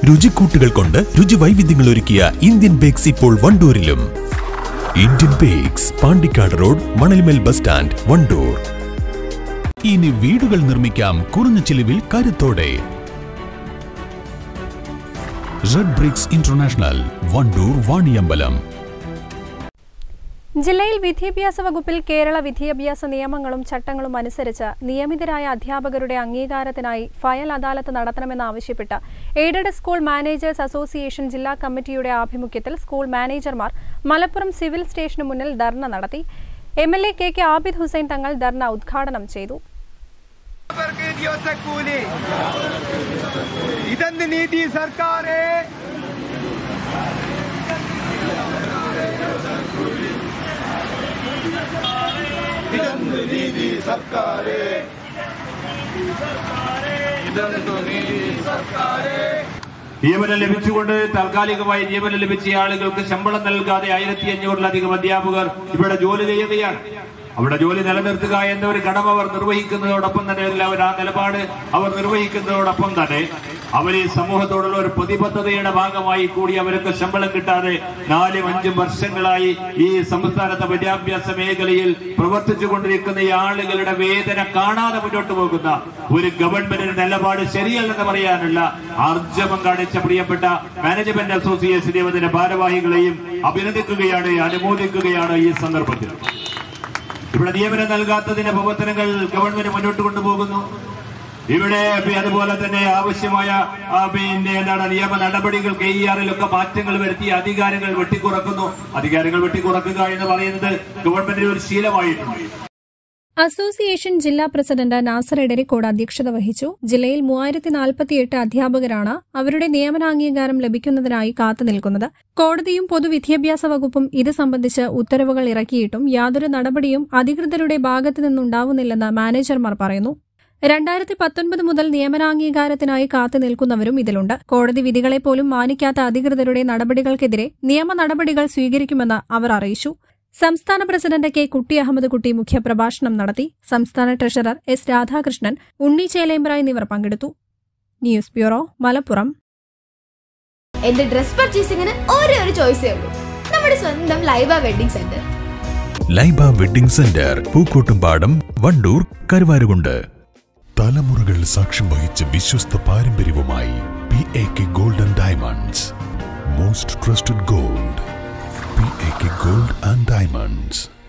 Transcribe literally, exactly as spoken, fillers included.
രുചിക്കൂട്ടുകൾ കൊണ്ട് രുചി വൈവിധ്യങ്ങൾ ഒരുക്കിയ ഇന്ത്യൻ ബേക്സ് ഇപ്പോൾ വണ്ടൂരിലും. Indian bakes, Pandikkad road, Manalmel bus stand, Wandoor. ഇനി വീടുകൾ നിർമ്മിക്കാം കുറഞ്ഞ ചിലവിൽ കരുത്തോടെ. Red bricks international, Wandoor, Vaniyambalam. ജില്ലയിൽ വിദ്യാഭ്യാസ വകുപ്പിൽ കേരള വിദ്യാഭ്യാസ നിയമങ്ങളും ചട്ടങ്ങളും അനുസരിച്ച് നിയമിതരായ അധ്യാപകരുടെ അംഗീകാരത്തിനായി ഫയൽ അദാലത്ത് നടത്തണമെന്നാവശ്യപ്പെട്ട് എയ്ഡഡ് സ്കൂൾ മാനേജേഴ്സ് അസോസിയേഷൻ ജില്ലാ കമ്മിറ്റിയുടെ ആഭിമുഖ്യത്തിൽ സ്കൂൾ മാനേജർമാർ മലപ്പുറം സിവിൽ സ്റ്റേഷന് മുന്നിൽ ധർണ നടത്തി. M L A K K Abid Hussain Thangal dharna ഉദ്ഘാടനം ചെയ്തു. നിയമനം ലഭിച്ചുകൊണ്ട് താൽക്കാലികമായി നിയമനം ലഭിച്ച ആളുകൾക്ക് ശമ്പളം നൽകാതെ ആയിരത്തി അഞ്ഞൂറിലധികം അധ്യാപകർ ഇവിടെ ജോലി ചെയ്യുകയാണ്. അവിടെ ജോലി നിലനിർത്തുക എന്ന ഒരു കടമ അവർ നിർവഹിക്കുന്നതോടൊപ്പം തന്നെ അവർ ആ നിലപാട് അവർ നിർവഹിക്കുന്നതോടൊപ്പം തന്നെ അവർ ഈ സമൂഹത്തോടുള്ള ഒരു പ്രതിബദ്ധതയുടെ ഭാഗമായി കൂടി അവർക്ക് ശമ്പളം കിട്ടാതെ നാലും അഞ്ചും വർഷങ്ങളായി ഈ സംസ്ഥാനത്തെ വിദ്യാഭ്യാസ മേഖലയിൽ പ്രവർത്തിച്ചു കൊണ്ടിരിക്കുന്ന ഈ ആളുകളുടെ വേദന കാണാതെ മുന്നോട്ട് പോകുന്ന ഒരു ഗവൺമെന്റിന്റെ നിലപാട് ശരിയല്ലെന്ന് പറയാനുള്ള ആർജവം കാണിച്ച പ്രിയപ്പെട്ട മാനേജ്മെന്റ് അസോസിയേഷൻ അതിന്റെ ഭാരവാഹികളെയും അഭിനന്ദിക്കുകയാണ്, അനുമോദിക്കുകയാണ് ഈ സന്ദർഭത്തിൽ. ഇവിടെ നിയമനം നൽകാത്തതിന്റെ പ്രവർത്തനങ്ങൾ ഗവൺമെന്റ് മുന്നോട്ട് കൊണ്ടുപോകുന്നു. ഇവിടെ അതുപോലെ തന്നെ ആവശ്യമായ പിന്നെ എന്താണ് നിയമ നടപടികൾ കെ ഇ ആറിലൊക്കെ മാറ്റങ്ങൾ വരുത്തി അധികാരങ്ങൾ വെട്ടിക്കുറക്കുന്നു. അധികാരങ്ങൾ വെട്ടിക്കുറക്കുക എന്ന് പറയുന്നത് ഗവൺമെന്റിന് ഒരു ശീലമായിട്ടുണ്ട്. അസോസിയേഷൻ ജില്ലാ പ്രസിഡന്റ് നാസർ എടരിക്കോട് അധ്യക്ഷത വഹിച്ചു. ജില്ലയിൽ മൂവായിരത്തി നാൽപ്പത്തിയെട്ട് അധ്യാപകരാണ് അവരുടെ നിയമനാംഗീകാരം ലഭിക്കുന്നതിനായി കാത്തുനിൽക്കുന്നത്. കോടതിയും പൊതുവിദ്യാഭ്യാസ വകുപ്പും ഇത് സംബന്ധിച്ച് ഉത്തരവുകൾ ഇറക്കിയിട്ടും യാതൊരു നടപടിയും അധികൃതരുടെ ഭാഗത്തു നിന്നുണ്ടാവുന്നില്ലെന്ന് മാനേജർമാർ പറയുന്നു. രണ്ടായിരത്തി പത്തൊൻപത് മുതൽ നിയമനാംഗീകാരത്തിനായി കാത്തുനിൽക്കുന്നവരും ഇതിലുണ്ട്. കോടതി വിധികളെപ്പോലും മാനിക്കാത്ത അധികൃതരുടെ നടപടികൾക്കെതിരെ നിയമ നടപടികൾ സ്വീകരിക്കുമെന്ന് അവർ അറിയിച്ചു. സംസ്ഥാന പ്രസിഡന്റ് കെ കുട്ടി അഹമ്മദ് കുട്ടി മുഖ്യപ്രഭാഷണം നടത്തി. സംസ്ഥാന ട്രഷറർ എസ് രാധാകൃഷ്ണൻ, ഉണ്ണി ചേലേമ്പ്ര എന്നിവർ പങ്കെടുത്തു. News bureau, Malappuram. എന്റെ ഡ്രസ് പർച്ചേസിംഗിന് ഒരേ ഒരു ചോയ്സേ ഉള്ളൂ, നമ്മുടെ സ്വന്തം Laiba wedding centre. Laiba wedding centre, Pookkottumpadam, Wandoor, Karuvarakundu. തലമുറകൾ സാക്ഷ്യം വഹിച്ച വിശ്വസ്ത പാരമ്പര്യവുമായി P A K gold and diamonds. Most trusted gold, P A K gold and diamonds.